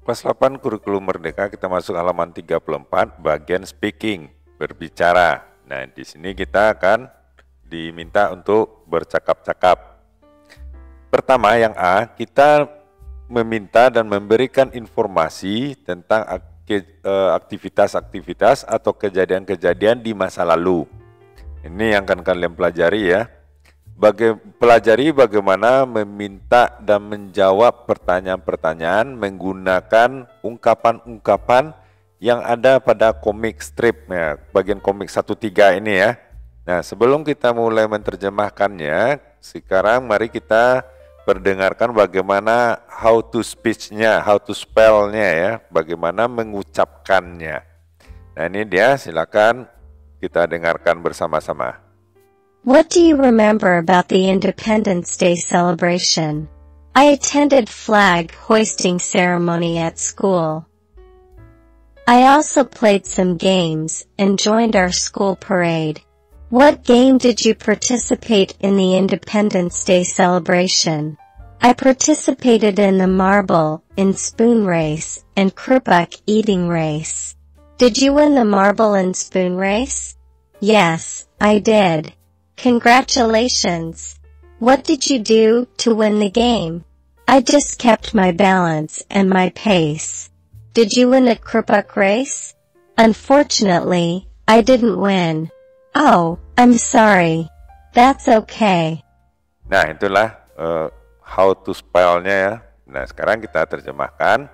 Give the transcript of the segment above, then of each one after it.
Kelas 8 Kurikulum Merdeka, kita masuk halaman 34 bagian speaking, berbicara. Nah, di sini kita akan diminta untuk bercakap-cakap. Pertama, yang A, kita meminta dan memberikan informasi tentang aktivitas-aktivitas atau kejadian-kejadian di masa lalu. Ini yang akan kalian pelajari ya. Pelajari bagaimana meminta dan menjawab pertanyaan-pertanyaan menggunakan ungkapan-ungkapan yang ada pada komik strip ya, bagian komik 1-3 ini ya. Nah, sebelum kita mulai menerjemahkannya, sekarang mari kita perdengarkan bagaimana how to speech-nya, how to spell-nya ya, bagaimana mengucapkannya. Nah, ini dia, silakan kita dengarkan bersama-sama. What do you remember about the Independence Day celebration? I attended flag hoisting ceremony at school. I also played some games and joined our school parade. What game did you participate in the Independence Day celebration? I participated in the marble and spoon race and krupuk eating race. Did you win the marble and spoon race? Yes, I did. Congratulations! What did you do to win the game? I just kept my balance and my pace. Did you win a krupuk race? Unfortunately, I didn't win. Oh, I'm sorry. That's okay. Nah, itulah how to spell-nya ya. Nah, sekarang kita terjemahkan.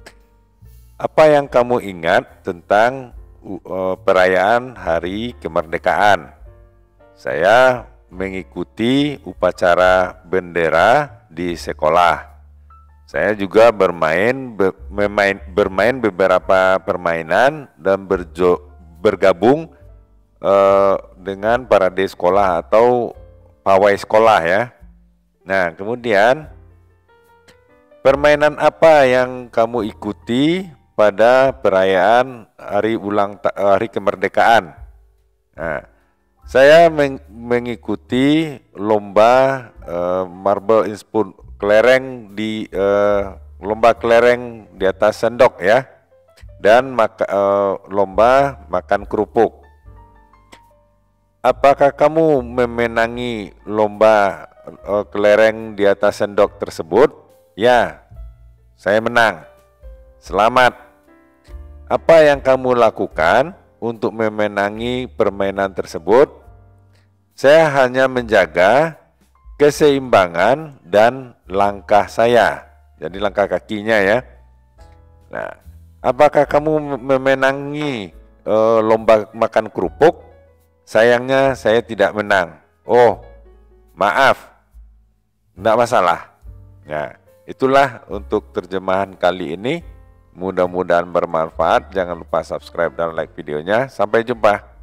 Apa yang kamu ingat tentang perayaan Hari Kemerdekaan? Saya mengikuti upacara bendera di sekolah. Saya juga bermain beberapa permainan dan bergabung dengan parade sekolah atau pawai sekolah ya. Nah, kemudian permainan apa yang kamu ikuti pada perayaan Hari Kemerdekaan? Nah, saya mengikuti lomba marble in spoon, lomba kelereng di atas sendok ya, dan lomba makan kerupuk. Apakah kamu memenangi lomba kelereng di atas sendok tersebut? Ya, saya menang. Selamat. Apa yang kamu lakukan untuk memenangi permainan tersebut? Saya hanya menjaga keseimbangan dan langkah saya. Jadi langkah kakinya ya. Nah, apakah kamu memenangi lomba makan kerupuk? Sayangnya saya tidak menang. Oh, maaf. Tidak masalah. Nah, itulah untuk terjemahan kali ini. Mudah-mudahan bermanfaat. Jangan lupa subscribe dan like videonya. Sampai jumpa.